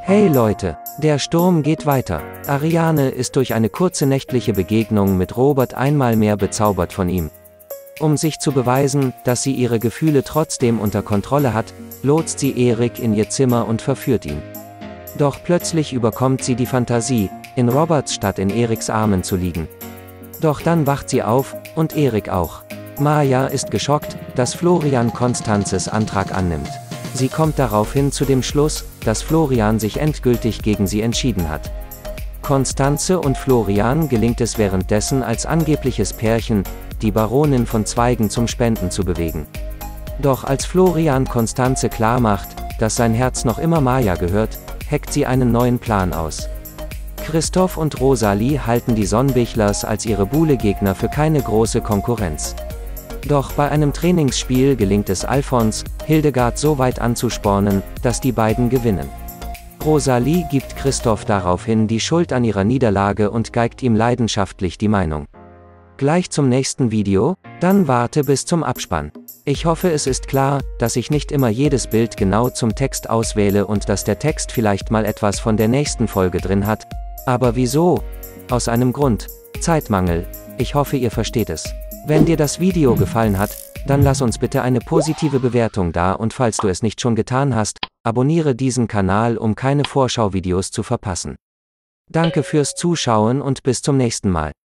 Hey Leute, der Sturm geht weiter. Ariane ist durch eine kurze nächtliche Begegnung mit Robert einmal mehr bezaubert von ihm. Um sich zu beweisen, dass sie ihre Gefühle trotzdem unter Kontrolle hat, lotst sie Erik in ihr Zimmer und verführt ihn. Doch plötzlich überkommt sie die Fantasie, in Roberts statt in Eriks Armen zu liegen. Doch dann wacht sie auf, und Erik auch. Maya ist geschockt, dass Florian Constanzes Antrag annimmt. Sie kommt daraufhin zu dem Schluss, dass Florian sich endgültig gegen sie entschieden hat. Constanze und Florian gelingt es währenddessen als angebliches Pärchen, die Baronin von Zweigen zum Spenden zu bewegen. Doch als Florian Constanze klarmacht, dass sein Herz noch immer Maya gehört, heckt sie einen neuen Plan aus. Christoph und Rosalie halten die Sonnbichlers als ihre Buhle-Gegner für keine große Konkurrenz. Doch bei einem Trainingsspiel gelingt es Alfons, Hildegard so weit anzuspornen, dass die beiden gewinnen. Rosalie gibt Christoph daraufhin die Schuld an ihrer Niederlage und geigt ihm leidenschaftlich die Meinung. Gleich zum nächsten Video, dann warte bis zum Abspann. Ich hoffe, es ist klar, dass ich nicht immer jedes Bild genau zum Text auswähle und dass der Text vielleicht mal etwas von der nächsten Folge drin hat. Aber wieso? Aus einem Grund: Zeitmangel. Ich hoffe, ihr versteht es. Wenn dir das Video gefallen hat, dann lass uns bitte eine positive Bewertung da und falls du es nicht schon getan hast, abonniere diesen Kanal, um keine Vorschauvideos zu verpassen. Danke fürs Zuschauen und bis zum nächsten Mal.